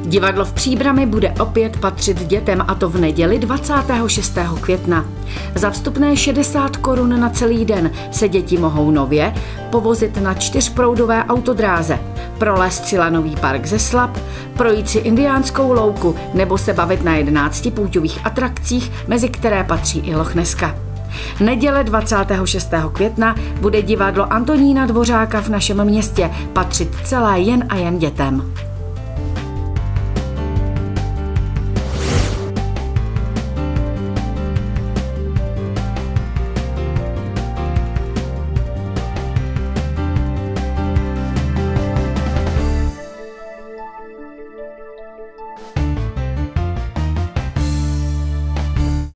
Divadlo v Příbrami bude opět patřit dětem, a to v neděli 26. května. Za vstupné 60 korun na celý den se děti mohou nově povozit na 4proudové autodráze, prolézt si lanový park ze Slap, projít si indiánskou louku nebo se bavit na 11 pouťových atrakcích, mezi které patří i Loch Nesska. Neděle 26. května bude divadlo Antonína Dvořáka v našem městě patřit celé jen a jen dětem.